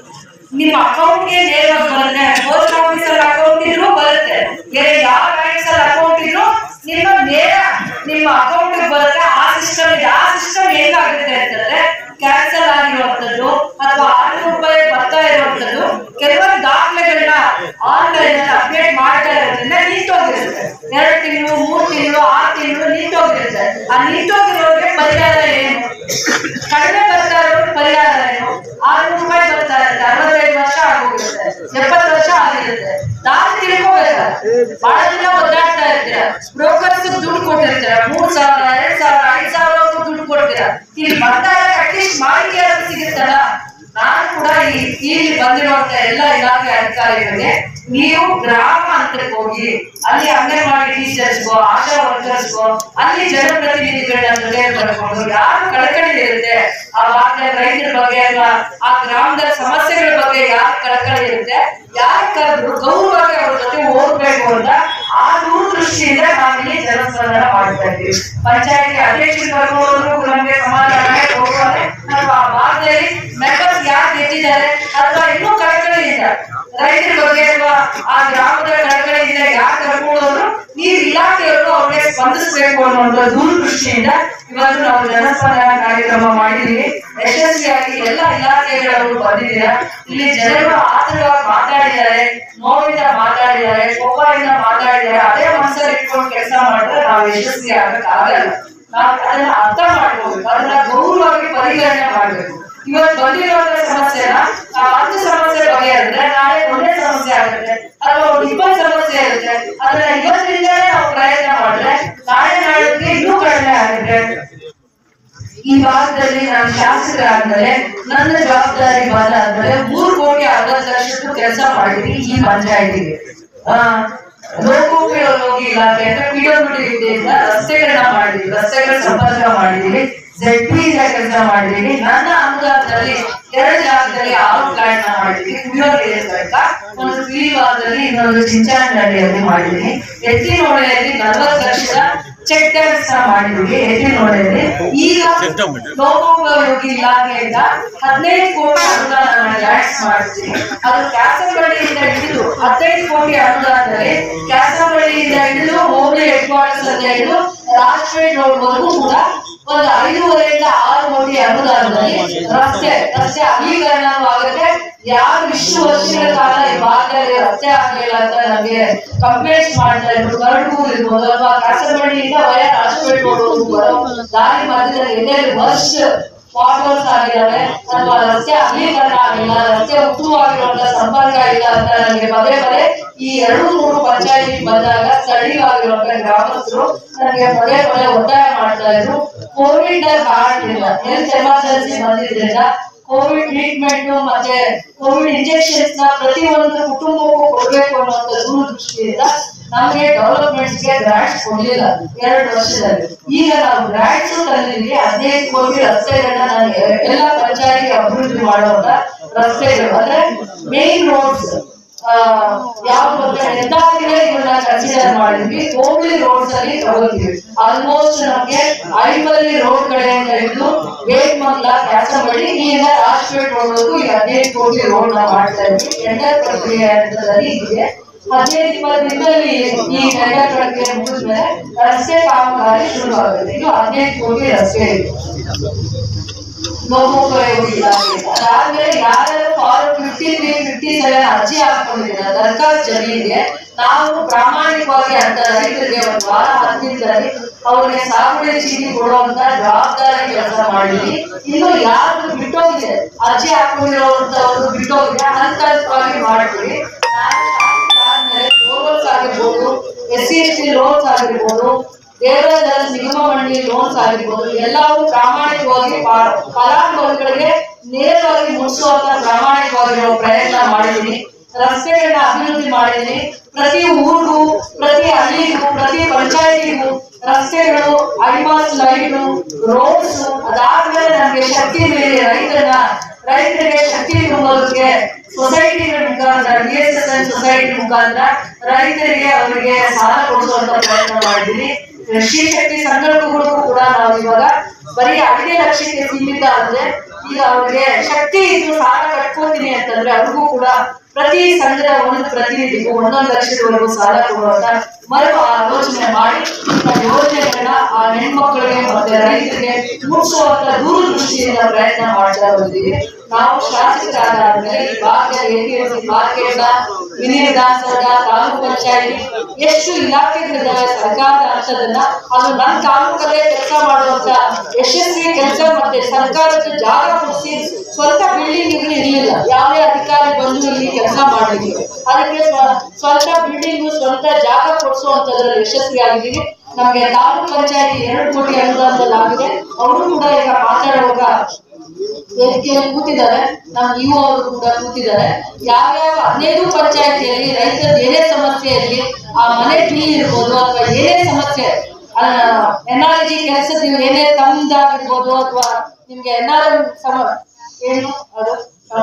ನಿಮ್ಮ ಅಕೌಂಟ್ಗೆ ನೇರವಾಗಿ ಬರುತ್ತೆ. ಪೋಸ್ಟ್ ಆಫೀಸರ್ ಅಕೌಂಟ್ ಇದ್ರು ಬರುತ್ತೆ, ಬೇರೆ ಯಾವ ಬ್ಯಾಂಕ್ಸ್ ಅಲ್ಲಿ ಅಕೌಂಟ್ ಇದ್ರು ನಿಮ್ಮ ನೇರ ನಿಮ್ಮ ಅಕೌಂಟ್ ಬರುತ್ತೆ. ಆ ಸಿಸ್ಟಮ್ ಇದೆ. ಆ ಸಿಸ್ಟಮ್ ಹೇಗಾಗುತ್ತೆ ಅಂತಂದ್ರೆ ಕ್ಯಾನ್ಸಲ್ ಆಗಿರುವಂತದ್ದು ಅಥವಾ ಆರ್ನೂರು ರೂಪಾಯಿ ಬರ್ತಾ ಇರುವಂತದ್ದು ಕೆಲವೊಂದು ದಾಖಲೆಗಳನ್ನ ಆನ್ಲೈನ್ ಅಪ್ಡೇಟ್ ಮಾಡ್ತಾ ಇರೋದ್ರಿಂದ ನಿಂತೋಗಿರುತ್ತೆ. ಎರಡು ತಿಂಗಳು ಮೂರು ತಿಂಗಳು ಆರು ತಿಂಗಳು ನಿಂತೋಗಿರುತ್ತೆ. ಆ ನಿಂತೋಗಿರೋರಿಗೆ ಪರಿಹಾರ ಏನು, ಕಡಿಮೆ ಬರ್ತಾ ಇರೋರಿಗೆ ಪರಿಹಾರ ಏನು, ಆರ್ನೂರು ರೂಪಾಯಿ ಬರ್ತಾ ಇರುತ್ತೆ, ಅರವತ್ತೈದು ವರ್ಷ ಆಗೋಗಿರುತ್ತೆ, ಎಪ್ಪತ್ತು ವರ್ಷ ಆಗಿರುತ್ತೆ. ದಾರಿ ತಿಳ್ಕೋಬೇಕು. ಬಹಳ ದಿನ ಒದ್ದಾಡ್ತಾ ಇರ್ತೀರ, ಬ್ರೋಕರ್ಸ್ ದುಡ್ಡು ಕೊಟ್ಟಿರ್ತೀರ, ಮೂರ್ ಸಾವಿರ ಎರಡ್ ಸಾವಿರ ಐದ್ ಸಾವಿರ ದುಡ್ಡು ಕೊಡ್ತೀರ. ಇಲ್ಲಿ ಬರ್ತಾರೆ ಅಟ್ಲೀಸ್ಟ್ ಮಾಹಿತಿ ಆದ್ರೂ ಸಿಗುತ್ತಲ್ಲ. ನಾನು ಕೂಡ ಈ ಇಲ್ಲಿ ಬಂದಿರುವಂತ ಎಲ್ಲ ಇಲಾಖೆ ಅಧಿಕಾರಿಗಳಿಗೆ ನೀವು ಗ್ರಾಮ ಹಂತಕ್ಕೆ ಹೋಗಿ ಅಲ್ಲಿ ಅಂಗನವಾಡಿ ಟೀಚರ್ಸ್ಗೋ ಆಶಾ ವರ್ಕರ್ಸ್ಗೋ ಅಲ್ಲಿ ಜನಪ್ರತಿನಿಧಿಗಳನ್ನ ಜೊತೆ ಬರ್ಕೊಂಡು ಯಾರು ಕಳಕಳಿ ಇರುತ್ತೆ ಆ ಭಾಗದ ರೈತರ ಬಗ್ಗೆ ಅಥವಾ ಆ ಗ್ರಾಮದ ಸಮಸ್ಯೆಗಳ ಬಗ್ಗೆ ಯಾರು ಕಳಕಳಿ ಇರುತ್ತೆ, ಯಾರು ಕರೆದ್ರು ಗೌರವವಾಗಿ ಅವ್ರ ಜೊತೆ ಹೋಗ್ಬೇಕು ಅಂತ ಆ ದೂರದೃಷ್ಟಿಯಿಂದ ನಾವಿಲ್ಲಿ ಜನಸ್ಪಂದನ ಮಾಡ್ತಾ ಇದ್ದೀವಿ. ಪಂಚಾಯತಿ ಅಧ್ಯಕ್ಷರು ಬರ್ಬೋದು, ನಮಗೆ ಸಮಾಧಾನ ಹೋಗೋದೆ ಅಥವಾ ಆ ಭಾಗದಲ್ಲಿ ಮೆಂಬರ್ಸ್ ಯಾರು ಗೆದ್ದಿದ್ದಾರೆ ಅಥವಾ ಇನ್ನೂ ಕಳಕಳಿಯಿಂದ ರೈತರ ಬಗ್ಗೆ ಅಥವಾ ಆ ಗ್ರಾಮದ ಕಳಕಳಿಯಿಂದ ಯಾರು ಕರ್ಕೊಳ್ಳೋರು ಈ ಇಲಾಖೆಯವರು ಅವ್ರಿಗೆ ಸ್ಪಂದಿಸಬೇಕು ಅನ್ನುವಂಥ ದೂರದೃಷ್ಟಿಯಿಂದ ಇವತ್ತು ನಾವು ಜನಸ್ಪಂದನ ಕಾರ್ಯಕ್ರಮ ಮಾಡಿದೀವಿ. ಯಶಸ್ವಿಯಾಗಿ ಎಲ್ಲ ಇಲಾಖೆಗಳವರು ಬಂದಿದ್ದೀರಾ. ಇಲ್ಲಿ ಜನರು ಆತರವಾಗಿ ಮಾತಾಡಿದ್ದಾರೆ, ನೋವಿಂದ ಮಾತಾಡಿದ್ದಾರೆ, ಕೋಪದಿಂದ ಮಾತಾಡಿದ್ದಾರೆ. ಅದೇ ಮನಸ್ಸಲ್ಲಿ ಇಟ್ಕೊಂಡು ಕೆಲಸ ಮಾಡಿದ್ರೆ ನಾವು ಯಶಸ್ವಿ ಆಗಕ್ಕಾಗಲ್ಲ. ನಾವು ಅದನ್ನ ಅರ್ಥ ಮಾಡ್ಕೋಬೇಕು, ಅದನ್ನ ಗೌರವವಾಗಿ ಪರಿಗಣನೆ ಮಾಡ್ಬೇಕು. ಇವತ್ತು ಬಂದಿರುವಂತ ಸಮಸ್ಯೆನ ಹತ್ತು ಸಮಸ್ಯೆ ಬಗೆಹರಿದ್ರೆ ನಾಳೆ ಒಂದೇ ಸಮಸ್ಯೆ ಆಗುತ್ತೆ ಅಥವಾ ಒಂದು ಇಪ್ಪತ್ತು ಸಮಸ್ಯೆ ಇರುತ್ತೆ. ಅದನ್ನ ಇವತ್ತಿನಿಂದಲೇ ನಾವು ಪ್ರಯತ್ನ ಮಾಡಿದ್ರೆ ನಾಳೆ ನಾಳೆಗೆ ಇನ್ನೂ ಕಡಿಮೆ ಆಗುತ್ತೆ. ಈ ಭಾಗದಲ್ಲಿ ನಾನು ಶಾಸಕರಾದ್ಮೇಲೆ ನನ್ನ ಜವಾಬ್ದಾರಿ ಬಂದಾದ್ಮೇಲೆ ಮೂರು ಕೋಟಿ ಅರವತ್ತು ಲಕ್ಷದ್ದು ಕೆಲಸ ಮಾಡಿದೀನಿ ಈ ಪಂಚಾಯತಿಗೆ. ಆ ಲೋಕೋಪಯೋಗಿ ಇಲಾಖೆ ಅಂದ್ರೆ ಪಿಡಬ್ಲ್ಯೂಡಿ ವಿದ್ಯೆಯಿಂದ ರಸ್ತೆಗಳನ್ನ ಮಾಡಿದೀವಿ, ರಸ್ತೆಗಳ ಸಂಪರ್ಕ ಮಾಡಿದೀವಿ, ಜೆಡ್ ಪಿ ಇಂದ ಕೆಲಸ ಮಾಡಿದೀವಿ. ನನ್ನ ಅನುದಾನದಲ್ಲಿ ಎರಡು ಜಾಗದಲ್ಲಿ ಆರು ಪ್ಲಾಂಟ್ ನ ಮಾಡಿದೀವಿ. ಕುಡಿಯೋ ನೀರಿನ ಘಟಕ ಒಂದು ಪಿಡಿ ಭಾಗದಲ್ಲಿ ಇನ್ನೊಂದು ಚಿಂಚಾನಹಳ್ಳಿಯಲ್ಲಿ ಮಾಡಿದೀನಿ. ಎತ್ತಿನಹೊಳೆಯಲ್ಲಿ ನಲವತ್ತು ಲಕ್ಷದ ಚೆಕ್ ಡ್ಯಾಮ್ಸ್ ಮಾಡಿದೀವಿ ಎತ್ತಿನಹೊಳೆಯಲ್ಲಿ. ಈಗ ಲೋಕೋಪಯೋಗಿ ಇಲಾಖೆಯಿಂದ ಹದಿನೈದು ಕೋಟಿ ಅನುದಾನ ಲ್ಯಾಂಡ್ಸ್ ಮಾಡ್ತೀವಿ. ಅದು ಕ್ಯಾಸನಹಳ್ಳಿಯಿಂದ ಹಿಡಿದು ಹದಿನೈದು ಕೋಟಿ ಅನುದಾನದಲ್ಲಿ ಕ್ಯಾಸನಹಳ್ಳಿಯಿಂದ ಹಿಡಿದು ಹೋಬಳಿ ಹೆಡ್ ಕ್ವಾರ್ಟರ್ಸ್ ಅಂತ ಹಿಡಿದು ರಾಷ್ಟ್ರೀಯ ರೋಡ್ವರೆಗೂ ಕೂಡ ಒಂದು ಐದೂವರೆಯಿಂದ ಆರು ಕೋಟಿ ಅನುದಾನದಲ್ಲಿ ರಸ್ತೆ ರಸ್ತೆ ಅಗಲೀಕರಣವೂ ಆಗುತ್ತೆ. ಯಾರು ಇಷ್ಟು ವರ್ಷಗಳ ಕಾಲ ಈ ಭಾಗದಲ್ಲಿ ರಸ್ತೆ ಆಗಲಿಲ್ಲ ಅಂತ ನಮಗೆ ಕಂಪ್ಲೇಂಟ್ಸ್ ಮಾಡ್ತಾ ಇದ್ರು, ಕರಟೂರು ಇರ್ಬೋದು ಅಥವಾ ಕಾಸರವಳ್ಳಿಯಿಂದ ವಯ ರಾಜಪೇಟೆ ಹೋಗುವುದು ದಾರಿ ಮಧ್ಯದಲ್ಲಿ ಎಲ್ಲೆಲ್ಲಿ ವರ್ಷ ಫಾರ್ಮರ್ಸ್ ಆಗಿದ್ದಾರೆ ಅಥವಾ ರಸ್ತೆ ಅಗಲೀಕರಣ ಆಗಿಲ್ಲ, ರಸ್ತೆ ಉತ್ತಮವಾಗಿರುವಂತಹ ಸಂಪರ್ಕ ಇಲ್ಲ ಅಂತ ನನಗೆ ಪದೇ ಪದೇ ಈ ಎರಡು ಮೂರು ಪಂಚಾಯತಿ ಬಂದಾಗ ಸ್ಥಳೀಯವಾಗಿರುವಂತಹ ಗ್ರಾಮಸ್ಥರು ನನಗೆ ಪದೇ ಪದೇ ಒತ್ತಾಯ ಮಾಡ್ತಾ ಇದ್ರು. ಕೋವಿಡ್ ಕಾರಣದಿಂದ ಹೆಲ್ತ್ ಎಮರ್ಜೆನ್ಸಿ ಬಂದಿದ್ರಿಂದ ಕೋವಿಡ್ ಟ್ರೀಟ್ಮೆಂಟ್ ಮತ್ತೆ ಕೋವಿಡ್ ಇಂಜೆಕ್ಷನ್ಸ್ ನ ಪ್ರತಿಯೊಂದು ಕುಟುಂಬಕ್ಕೂ ಕೊಡ್ಬೇಕು ಅನ್ನುವಂಥ ದೂರದೃಷ್ಟಿಯಿಂದ ನಮಗೆ ಡೆವಲಪ್ಮೆಂಟ್ಸ್ಗೆ ಗ್ರಾಂಟ್ಸ್ ಕೊಡ್ಲಿಲ್ಲ ಎರಡು ವರ್ಷದಲ್ಲಿ. ಈಗ ನಾವು ಗ್ರಾಂಟ್ಸ್ ತಂದಿದ್ವಿ, ಹದಿನೈದು ಕೋಟಿ ರಸ್ತೆಗಳನ್ನ ನಾನು ಎಲ್ಲ ಪಂಚಾಯತಿಗೆ ಅಭಿವೃದ್ಧಿ ಮಾಡುವಂತ ರಸ್ತೆಗಳು ಅಂದ್ರೆ ಮೇನ್ ರೋಡ್ಸ್ ಯಾವ್ದು ಹೆದ್ದಾರಿಗಳೇ ಇವನ್ನ ಕನ್ಸಿಡರ್ ಮಾಡಿದ್ವಿ. ಹೋಬಳಿ ರೋಡ್ಸ್ ಅಲ್ಲಿ ತಗೋತೀವಿ. ಆಲ್ಮೋಸ್ಟ್ ನಮ್ಗೆ ಐವಲ್ಲಿ ರೋಡ್ ಕಡೆಯಿಂದ ಹಿಡಿದು ಬೇಟ್ಮಂಗ್ಲ ಕ್ಯಾಸಂಬಳ್ಳಿ ಇಲ್ಲಿಂದ ರಾಜ್ಪೇಟ್ ರೋಡ್ವರೆಗೂ ಈಗ ಹದಿನೈದು ಕೋಟಿ ರೋಡ್ ನ ಮಾಡ್ತಾ ಇದ್ವಿ. ಟೆಂಡರ್ ಪ್ರಕ್ರಿಯೆ ಹಂತದಲ್ಲಿ ಇದೆ. ಹದಿನೈದು ಇಪ್ಪತ್ತು ದಿನದಲ್ಲಿ ಈ ಟೆಂಡರ್ ಪ್ರಕ್ರಿಯೆ ಮುಗಿದ್ಮೇಲೆ ರಸ್ತೆ ಕಾಮಗಾರಿ ಶುರುವಾಗುತ್ತೆ. ಇದು ಹದಿನೈದು ಕೋಟಿ ರಸ್ತೆ ಇದೆ. ಲೋಕೋಪಯೋಗಿ ಇಲಾಖೆ ಅದಾದ್ಮೇಲೆ ಯಾರು form fifty three fifty seven ಅರ್ಜಿ ಹಾಕೊಂಡಿದ್ದಾರೆ ಸರ್ಕಾರ ಜಮೀನಿಗೆ, ನಾವು ಪ್ರಾಮಾಣಿಕವಾಗಿ ಅಂತ ರೈತರಿಗೆ ಒಂದು ವಾರ ಹತ್ತಿರದಲ್ಲಿ ಅವ್ರಿಗೆ ಸಾಗುವಳಿ ಚೀಟಿ ಕೊಡುವಂತ ಜವಾಬ್ದಾರಿ ಕೆಲಸ ಮಾಡಿದ್ವಿ. ಇನ್ನು ಯಾರು ಬಿಟ್ಟೋಗಿದೆ ಅರ್ಜಿ ಹಾಕೊಂಡಿರೋಂಥವ್ರು ಬಿಟ್ಟೋಗಿದೆ ಹಂತ ಹಂತವಾಗಿ ಮಾಡ್ತೀವಿ. ಬೋರ್ವೆಲ್ಸ್ ಆಗಿರ್ಬೋದು, S C S T loans ಆಗಿರ್ಬೋದು, ದೇವರಾಜ ನಿಗಮ ಮಂಡಳಿ ಲೋನ್ಸ್ ಆಗಿರ್ಬೋದು, ಎಲ್ಲವೂ ಪ್ರಾಮಾಣಿಕವಾಗಿ ಫಲಾನುಭವಿಗಳಿಗೆ ನೇರವಾಗಿ ಮುಟ್ಟಿಸುವಂತ ಪ್ರಾಮಾಣಿಕವಾಗಿರುವ ಪ್ರಯತ್ನ ಮಾಡಿದ್ದೀನಿ. ರಸ್ತೆಗಳನ್ನ ಅಭಿವೃದ್ಧಿ ಮಾಡಿದ್ದೀನಿ. ಪ್ರತಿ ಊರಿಗೂ, ಪ್ರತಿ ಹಳ್ಳಿಗೂ, ಪ್ರತಿ ಪಂಚಾಯತಿಗೂ ರಸ್ತೆಗಳು, ಐಮಾಸ್ ಲೈಟು, ರೋಡ್ಸ್. ಅದಾದ್ಮೇಲೆ ನಮ್ಗೆ ಶಕ್ತಿ ಮೇಲೆ ರೈತನ ರೈತರಿಗೆ ಶಕ್ತಿ ತುಂಬೋದಕ್ಕೆ ಸೊಸೈಟಿಗಳ ಮುಖಾಂತರ, B S S N society ಮುಖಾಂತರ ರೈತರಿಗೆ ಅವರಿಗೆ ಸಾಲ ಕೊಡಿಸುವಂತ ಪ್ರಯತ್ನ ಮಾಡಿದ್ದೀನಿ. ಕೃಷಿ ಶಕ್ತಿ ಸಂಘಟನೆಗಳಿಗೂ ಕೂಡ ನಾವು ಇವಾಗ ಬರೀ ಐದೇ ಲಕ್ಷಕ್ಕೆ ಸೀಮಿತ ಆದ್ರೆ ಈಗ ಅವ್ರಿಗೆ ಶಕ್ತಿ ಇದ್ದು ಸಾಲ ಕಟ್ಕೋತೀನಿ ಅಂತಂದ್ರೆ ಅವ್ರಿಗೂ ಕೂಡ ಪ್ರತಿ ಸಂಘದ ಒಂದು ಪ್ರತಿನಿಧಿಗೂ ಒಂದೊಂದು ಲಕ್ಷದವರೆಗೂ ಸಾಲ ಕೊಡುವಂತ ಮರು ಆಲೋಚನೆ ಮಾಡಿ ಯೋಜನೆಗಳನ್ನ ಆ ಹೆಣ್ಮಕ್ಳಿಗೆ ಮತ್ತೆ ರೈತರಿಗೆ ಮುಟ್ಟಿಸುವಂತ ದೂರದೃಷ್ಟಿಯಿಂದ ಪ್ರಯತ್ನ ಮಾಡ್ತಾ ಬಂದಿದ್ದೀವಿ. ನಾವು ಶಾಸಕರಾದಾದ್ಮೇಲೆ ಈ ಭಾಗದ ಎಪಿಎಂಸಿ ಮಾರ್ಕೆಟ್ನ ಮಿನಿ ವಿಧಾನಸೌಧ, ತಾಲೂಕು ಪಂಚಾಯತಿ ಎಷ್ಟು ಇಲಾಖೆಗಳಿದ್ದಾವೆ ಸರ್ಕಾರದ ಹಂತದನ್ನ ಅದು ನನ್ನ ತಾಲೂಕಲ್ಲೇ ಕೆಲಸ ಮಾಡುವಂತ ಯಶಸ್ವಿ ಕೆಲಸ ಮತ್ತೆ ಸರ್ಕಾರದ ಜಾಗ ಕೊಡಿಸಿ ಸ್ವಂತ ಬಿಲ್ಡಿಂಗ್ ಇರಲಿಲ್ಲ. ಯಾವುದೇ ಅಧಿಕಾರಿ ಬಂದು ಇಲ್ಲಿ ಕೆಲಸ ಮಾಡಲಿಕ್ಕೆ ಅದಕ್ಕೆ ಸ್ವಂತ ಬಿಲ್ಡಿಂಗ್ ಸ್ವಂತ ಜಾಗ ಕೊಡಿಸುವಂತದ್ರಲ್ಲಿ ಯಶಸ್ವಿ ಆಗಿದ್ದೀವಿ. ನಮ್ಗೆ ತಾಲೂಕು ಪಂಚಾಯತಿ ಎರಡು ಕೋಟಿ ಅನುದಾನದಲ್ಲಿ ಆಗಿದೆ. ಅವರು ಕೂಡ ಈಗ ಮಾತಾಡುವಾಗ ವೇದಿಕೆಯಲ್ಲಿ ಕೂತಿದ್ದಾರೆ, ನಮ್ಮ ಇವು ಅವರು ಕೂಡ ಕೂತಿದ್ದಾರೆ. ಯಾವ್ಯಾವ ಹದಿನೈದು ಪಂಚಾಯತಿಯಲ್ಲಿ ರೈತರ ಏನೇ ಸಮಸ್ಯೆ ಇರಲಿ, ಆ ಮನೆ ನೀರು ಇರ್ಬೋದು ಅಥವಾ ಏನೇ ಸಮಸ್ಯೆ ಎನ್ ಆರ್ ಜಿ ಕೆಲಸದ ಏನೇ ತಮ್ಮದಾಗಿರ್ಬೋದು ಅಥವಾ ನಿಮ್ಗೆ ಎನ್ ಆರ್ ಎಂ ಸಮ ಏನು ಅದು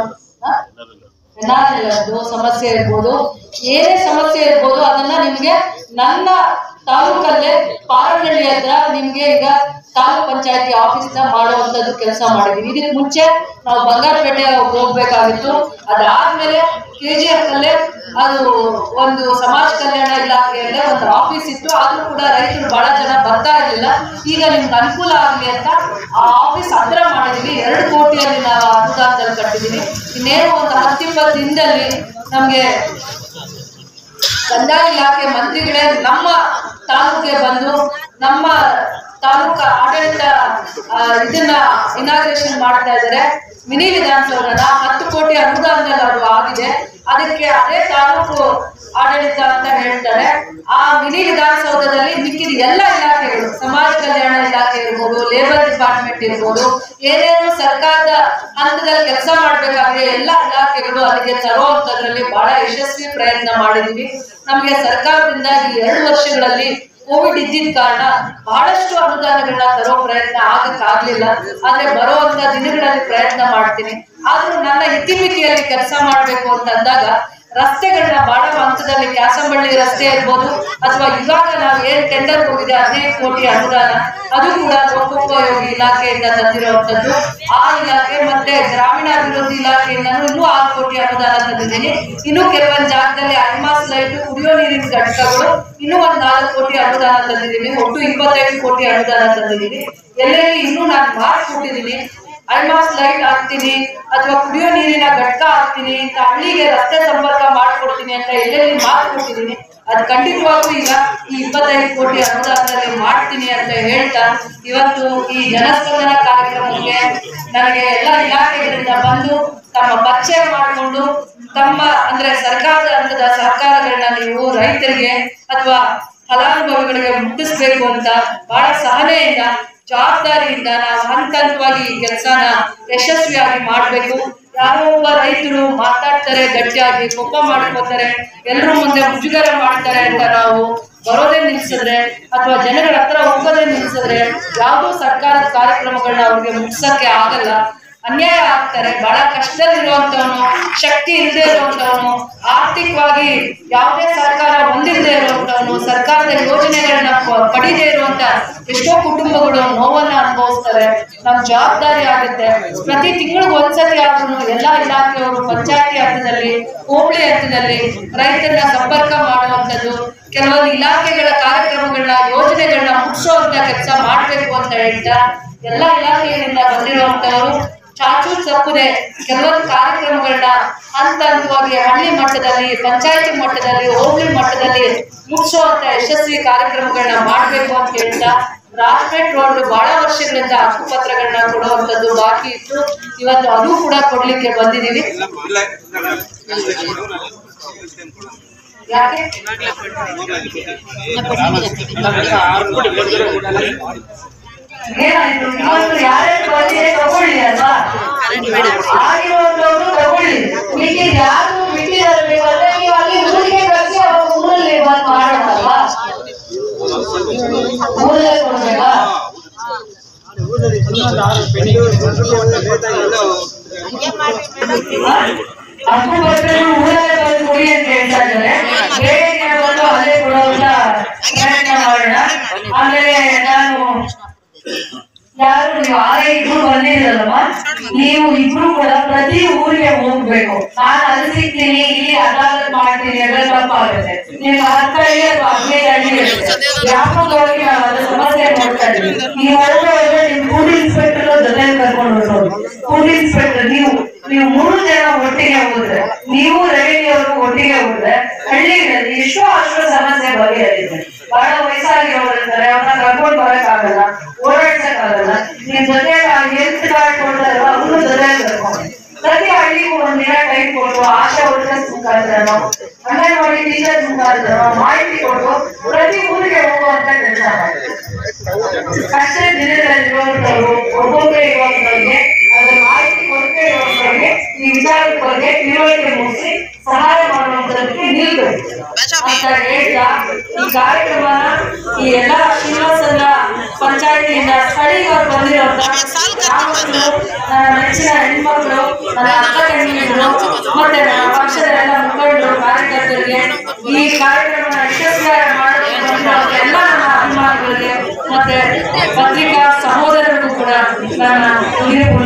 ಎನ್ ಆರ್ ಎಲ್ ಸಮಸ್ಯೆ ಇರ್ಬೋದು, ಏನೇ ಸಮಸ್ಯೆ ಇರ್ಬೋದು ಅದನ್ನ ನಿಮ್ಗೆ ನನ್ನ ತಾಲೂಕಲ್ಲೇ ಪಾರನಹಳ್ಳಿ ಹತ್ರ ನಿಮ್ಗೆ ಈಗ ತಾಲೂಕ್ ಪಂಚಾಯತಿ ಆಫೀಸ್ ನ ಮಾಡುವಂತದ್ದು ಕೆಲಸ ಮಾಡಿದೀವಿ. ಇದಕ್ಕೆ ಮುಂಚೆ ನಾವು ಬಂಗಾರಪೇಟೆ ಹೋಗ್ಬೇಕಾಗಿತ್ತು. ಅದಾದ್ಮೇಲೆ ಕೆ ಜಿ ಎಫ್ ಅಲ್ಲೇ ಅದು ಒಂದು ಸಮಾಜ ಕಲ್ಯಾಣ ಇಲಾಖೆಯಲ್ಲೇ ಒಂದು ಆಫೀಸ್ ಇತ್ತು. ಆದ್ರೂ ಕೂಡ ರೈತರು ಬಹಳ ಜನ ಬರ್ತಾ ಇರ್ಲಿಲ್ಲ. ಈಗ ನಿಮ್ಗೆ ಅನುಕೂಲ ಆಗಲಿ ಅಂತ ಆ ಆಫೀಸ್ ಹತ್ರ ಮಾಡಿದೀವಿ. ಎರಡು ಕೋಟಿಯಲ್ಲಿ ನಾವು ಅನುದಾನದಲ್ಲಿ ಕಟ್ಟಿದೀವಿ. ಇನ್ನೇನು ಒಂದು ಹತ್ತಿಪ್ಪತ್ತು ದಿನದಲ್ಲಿ ನಮ್ಗೆ ಕಂದಾಯ ಇಲಾಖೆ ಮಂತ್ರಿಗಳೇ ನಮ್ಮ ತಾಲೂಕಿಗೆ ಬಂದು ನಮ್ಮ ತಾಲೂಕು ಆಡಳಿತ ಇದನ್ನ ಇನಾಗ್ರೇಷನ್ ಮಾಡ್ತಾ ಇದ್ದಾರೆ. ಮಿನಿ ವಿಧಾನಸೌಧನ ಹತ್ತು ಕೋಟಿ ಅನುದಾನದಲ್ಲಿ ಅದು ಆಗಿದೆ. ಅದಕ್ಕೆ ಅದೇ ತಾಲೂಕು ಆಡಳಿತ ಅಂತ ಹೇಳ್ತಾರೆ. ಆ ಮಿನಿ ವಿಧಾನಸೌಧದಲ್ಲಿ ಮಿಕ್ಕಿದ ಎಲ್ಲ ಇಲಾಖೆಗಳು, ಸಮಾಜ ಕಲ್ಯಾಣ ಇಲಾಖೆ ಇರ್ಬೋದು, ಲೇಬರ್ ಡಿಪಾರ್ಟ್ಮೆಂಟ್ ಇರ್ಬೋದು, ಏನೇನು ಸರ್ಕಾರದ ಹಂತದಲ್ಲಿ ಕೆಲಸ ಮಾಡ್ಬೇಕಾದ್ರೆ ಎಲ್ಲ ಇಲಾಖೆಗಳು ಅದಕ್ಕೆ ತರುವಂತದ್ರಲ್ಲಿ ಬಹಳ ಯಶಸ್ವಿ ಪ್ರಯತ್ನ ಮಾಡಿದ್ವಿ. ನಮ್ಗೆ ಸರ್ಕಾರದಿಂದ ಈ ಎರಡು ವರ್ಷಗಳಲ್ಲಿ ಕೋವಿಡ್ ಇದ್ದಿದ್ದ ಕಾರಣ ಬಹಳಷ್ಟು ಅನುದಾನಗಳನ್ನ ತರೋ ಪ್ರಯತ್ನ ಆಗಕ್ಕಾಗ್ಲಿಲ್ಲ. ಆದ್ರೆ ಬರುವಂತ ದಿನಗಳಲ್ಲಿ ಪ್ರಯತ್ನ ಮಾಡ್ತೀನಿ. ಆದ್ರೂ ನನ್ನ ಇತಿಮಿತಿಯಲ್ಲಿ ಕೆಲಸ ಮಾಡ್ಬೇಕು ಅಂತ ಅಂದಾಗ ರಸ್ತೆಗಳನ್ನ ಬಹಳ ಹಂತದಲ್ಲಿ ಕ್ಯಾಸಂಬಳ್ಳಿ ರಸ್ತೆ ಇರ್ಬೋದು ಅಥವಾ ಇವಾಗ ನಾವು ಏನ್ ಟೆಂಡರ್ ಹೋಗಿದೆ ಹದಿನೈದು ಕೋಟಿ ಅನುದಾನ, ಅದು ಕೂಡ ಲೋಕೋಪಯೋಗಿ ಇಲಾಖೆಯಿಂದ ತಂದಿರುವಂತದ್ದು. ಆ ಇಲಾಖೆ ಮತ್ತೆ ಗ್ರಾಮೀಣಾಭಿವೃದ್ಧಿ ಇಲಾಖೆಯಿಂದನೂ ಇನ್ನೂ ಆರು ಕೋಟಿ ಅನುದಾನ ತಂದಿದ್ದೀನಿ. ಇನ್ನು ಕೆಲವೊಂದು ಜಾಗದಲ್ಲಿ ಐಮಾಸ್ ಲೈಟ್, ಕುಡಿಯೋ ನೀರಿನ ಘಟಕಗಳು ಇನ್ನೂ ಒಂದ್ ನಾಲ್ಕು ಕೋಟಿ ಅನುದಾನ ತಂದಿದ್ದೀನಿ. ಒಟ್ಟು ಇಪ್ಪತ್ತೈದು ಕೋಟಿ ಅನುದಾನ ತಂದಿದ್ದೀನಿ. ಎಲ್ಲೆಲ್ಲಿ ಇನ್ನೂ ನಾನು ಮಾಡಿಕೊಟ್ಟಿದ್ದೀನಿ. ಐಮಾಸ್ ಲೈಟ್ ಹಾಕ್ತೀನಿ ಅಥವಾ ಕುಡಿಯೋ ನೀರಿನ ಘಟಕ ಹಾಕ್ತೀನಿ, ಹಳ್ಳಿಗೆ ರಸ್ತೆ ಸಂಪರ್ಕ ಮಾಡ್ಕೊಡ್ತೀನಿ ಅಂತ ಎಲ್ಲೆಲ್ಲಿ ಮಾತುಕೊಟ್ಟಿದ್ದೀನಿ. ಅದು ಖಂಡಿತವಾಗೂ ಈಗ ಈ ಇಪ್ಪತ್ತೈದು ಕೋಟಿ ಅನುದಾನದಲ್ಲಿ ಮಾಡ್ತೀನಿ ಅಂತ ಹೇಳ್ತಾ ಇವತ್ತು ಈ ಜನಸ್ಪಂದನ ಕಾರ್ಯಕ್ರಮಕ್ಕೆ ನನಗೆ ಎಲ್ಲ ಇಲಾಖೆಗಳಿಂದ ಬಂದು ತಮ್ಮ ಪರಿಚಯ ಮಾಡಿಕೊಂಡು ತಮ್ಮ ಅಂದ್ರೆ ಸರ್ಕಾರದ ಹಂತದ ಸಹಕಾರಗಳನ್ನ ನೀವು ರೈತರಿಗೆ ಅಥವಾ ಫಲಾನುಭವಿಗಳಿಗೆ ಮುಟ್ಟಿಸ್ಬೇಕು ಅಂತ ಬಹಳ ಸಹನೆಯಿಂದ ಜವಾಬ್ದಾರಿಯಿಂದ ನಾವು ಹಂತ ಹಂತವಾಗಿ ಈ ಕೆಲಸನ ಯಶಸ್ವಿಯಾಗಿ ಮಾಡಬೇಕು. ಯಾರೋ ಒಬ್ಬ ರೈತರು ಮಾತಾಡ್ತಾರೆ ಗಟ್ಟಿಯಾಗಿ ಕೋಪ ಮಾಡ್ಕೋತಾರೆ, ಎಲ್ಲರೂ ಮುಂದೆ ಮುಜುಗರ ಮಾಡ್ತಾರೆ ಅಂತ ನಾವು ಬರೋದೇ ನಿಲ್ಸಿದ್ರೆ ಅಥವಾ ಜನಗಳ ಹತ್ರ ಹೋಗೋದೇ ನಿಲ್ಸಿದ್ರೆ ಯಾವುದೋ ಸರ್ಕಾರದ ಕಾರ್ಯಕ್ರಮಗಳನ್ನ ಅವ್ರಿಗೆ ಮುಗಿಸಕ್ಕೆ ಆಗಲ್ಲ. ಅನ್ಯಾಯ ಆಗ್ತಾರೆ. ಬಹಳ ಕಷ್ಟದಲ್ಲಿರುವಂತವನು, ಶಕ್ತಿ ಇಲ್ಲದೆ ಇರುವಂತವನು, ಆರ್ಥಿಕವಾಗಿ ಯಾವುದೇ ಸರ್ಕಾರ ಹೊಂದಿಲ್ಲದೆ ಇರುವಂತವನು, ಸರ್ಕಾರದ ಯೋಜನೆಗಳನ್ನ ಪಡೀದೇ ಇರುವಂತ ಎಷ್ಟೋ ಕುಟುಂಬಗಳು ನೋವನ್ನ ಅನುಭವಿಸ್ತಾರೆ. ನಮ್ ಜವಾಬ್ದಾರಿ ಆಗುತ್ತೆ. ಪ್ರತಿ ತಿಂಗಳಿಗೆ ಒಂದ್ಸತಿ ಆದ್ರೂ ಎಲ್ಲಾ ಇಲಾಖೆಯವರು ಪಂಚಾಯತಿ ಹಂತದಲ್ಲಿ, ಹೋಬಳಿ ಹಂತದಲ್ಲಿ ರೈತರನ್ನ ಸಂಪರ್ಕ ಮಾಡುವಂಥದ್ದು, ಕೆಲವೊಂದು ಇಲಾಖೆಗಳ ಕಾರ್ಯಕ್ರಮಗಳನ್ನ ಯೋಜನೆಗಳನ್ನ ಮುಗಿಸುವಂತ ಕೆಲಸ ಮಾಡ್ಬೇಕು ಅಂತ ಹೇಳ್ತಾ ಎಲ್ಲಾ ಇಲಾಖೆಗಳಿಂದ ಬಂದಿರುವಂತವರು ಚಾಚು ತಪ್ಪದೆ ಕೆಲವೊಂದು ಕಾರ್ಯಕ್ರಮಗಳನ್ನ ಹಂತ ಹಂತವಾಗಿ ಹಳ್ಳಿ ಮಟ್ಟದಲ್ಲಿ, ಪಂಚಾಯತಿ ಮಟ್ಟದಲ್ಲಿ, ಹೋಬಳಿ ಮಟ್ಟದಲ್ಲಿ ಮುಗಿಸುವಂತ ಯಶಸ್ವಿ ಕಾರ್ಯಕ್ರಮಗಳನ್ನ ಮಾಡ್ಬೇಕು ಅಂತ ಹೇಳ್ತಾ ರಾಜ್ಪೇಟ್ ರೋಡ್ ಬಹಳ ವರ್ಷಗಳಿಂದ ಹಕ್ಕುಪತ್ರಗಳನ್ನ ಕೊಡುವಂತದ್ದು ಬಾಕಿ ಇತ್ತು. ಇವತ್ತು ಅದು ಕೂಡ ಕೊಡ್ಲಿಕ್ಕೆ ಬಂದಿದ್ದೀವಿ. ಯಾಕೆ ಏನಾಯ್ತು? ಇವತ್ತು ಯಾರ್ಯಾರು ಬಂದಿದೆ ತಗೊಳ್ಳಿ ಅಲ್ವಾ, ಆಗಿರುವಂತವ್ರು ತಗೊಳ್ಳಿ. ಈಗ ಯಾರು ಬಿಟ್ಟಿದ್ದಾರೆ ಅಂದ್ರೆ ನೀವು ಅಲ್ಲಿ ಊರಿಗೆ ಕಳಿಸಿ ಅವ್ರ ಊರಲ್ಲಿ ಬಂದು ಮಾಡೋಣಲ್ವಾ, ಊರಲ್ಲೇ ಕೊಡ್ಬೇಕಾ? ಹಕ್ಕು ಪತ್ರ ಊರಲ್ಲೇ ಬಂದು ಕೊಡಿ ಅಂತ ಹೇಳ್ತಾ ಇದ್ದಾರೆ. ಬೇರೆ ಬಂದು ಅಲ್ಲೇ ಕೊಡುವಂತ ಪ್ರಯತ್ನ ಮಾಡೋಣ. ಆಮೇಲೆ ನಾನು ಯಾರು ನೀವು ಆರೇ ಇಬ್ರು ಬಂದಿರಲ್ವ, ನೀವು ಇಬ್ರು ಕೂಡ ಪ್ರತಿ ಊರಿಗೆ ಹೋಗ್ಬೇಕು. ನಾನು ಅಲ್ಲಿ ಸಿಗ್ತೀನಿ, ಇಲ್ಲಿ ಅದಾಲತ್ ಮಾಡ್ತೀನಿ ಅಂದ್ರೆ ತಪ್ಪಾಗುತ್ತೆ. ನೀವು ಹತ್ತ ಅಥವಾ ಹದಿನೈದು ಹಳ್ಳಿ ವ್ಯಾಪಕವಾಗಿ ನಾವು ಅದ್ರ ಸಮಸ್ಯೆ ನೋಡ್ತಾ ಇದ್ದೀವಿ. ನೀವು ಹೊರಗೆ ನಿಮ್ ಫುಡ್ ಇನ್ಸ್ಪೆಕ್ಟರ್ ಜೊತೆ ಕರ್ಕೊಂಡು ಹೋಗೋದು. ಫುಡ್ ಇನ್ಸ್ಪೆಕ್ಟರ್ ನೀವು ನೀವು ಮೂರು ಜನ ಒಟ್ಟಿಗೆ ಹೋದ್ರೆ, ನೀವು ರೆವಿನ್ಯೂ ಅವರು ಒಟ್ಟಿಗೆ ಹೋದ್ರೆ ಹಳ್ಳಿಗಳಲ್ಲಿ ಎಷ್ಟೋ ಅಷ್ಟೋ ಸಮಸ್ಯೆ ಬಗೆಹರಿದೆ. ಬಹಳ ವಯಸ್ಸಾಗಿರೋರಿರ್ತಾರೆ, ಅವ್ರನ್ನ ಕರ್ಕೊಂಡು ಬರಕ್ ಆಗಲ್ಲ, ಓಡಾಡ್ಸಕ್ ಆಗಲ್ಲ. ನಿಮ್ ಜೊತೆ ಹೆಲ್ತ್ ಕಾರ್ಡ್ ಕೊಡ್ತಾರಲ್ಲ ಅವ್ರನ್ನ ಜೊತೆ ಕರ್ಕೊಂಡು ಪ್ರತಿ ಹಳ್ಳಿಗೂ ಒಂದಿನ ಟೈಮ್ ಕೊಟ್ಟು ಆಶಾ ವರ್ಕರ್ಸ್ ಮುಖಾಂತರ, ಅಂಗನವಾಡಿ ಟೀಚರ್ಸ್ ಮುಖಾಂತರ ಮಾಹಿತಿ ಕೊಟ್ಟು ಪ್ರತಿ ಊರಿಗೆ ಹೋಗುವಂತ ಕೆಲಸ ಮಾಡಿ. ಕಷ್ಟ ದಿನದಲ್ಲಿರುವಂತವ್ರು ಒಬ್ಬೊಬ್ಬರೇ ಇರುವಂತವ್ರಿಗೆ ಅದರ ಮಾಹಿತಿ ಕೊರತೆ ಇರುವಂತವ್ರಿಗೆ ಈ ವಿಚಾರದ ಬಗ್ಗೆ ತಿಳುವಳಿಕೆ ಮೂಡಿಸಿ ಸಹಾಯ ಮಾಡುವಂತದಕ್ಕೆ ನಿಲ್ಬೇಕು ಅಂತ ಹೇಳ್ತಾ ಈ ಕಾರ್ಯಕ್ರಮನ ಈ ಎಲ್ಲಾ ಶ್ರೀನಿವಾಸನ ಪಂಚಾಯತಿಯಿಂದ ಸ್ಥಳೀಯವಾಗಿ ಬಂದಿರುವಂತ ಗ್ರಾಮಸ್ಥರು, ನನ್ನ ನೆಚ್ಚಿನ ಹೆಣ್ಮಕ್ಳು, ನನ್ನ ಅಕ್ಕ ತಂಗಿಯರು ಮತ್ತೆ ನನ್ನ ಪಕ್ಷದ ಎಲ್ಲ ಮುಖಂಡರು, ಕಾರ್ಯಕರ್ತರಿಗೆ ಈ ಕಾರ್ಯಕ್ರಮನ ಯಶಸ್ವಿಯಾಗಿ ಮಾಡಬೇಕು ಎಲ್ಲ ನನ್ನ ಅಭಿಮಾನಿಗಳಿಗೆ ಮತ್ತೆ ಪತ್ರಿಕಾ ಸಹೋದರರಿಗೂ ಕೂಡ ನನ್ನ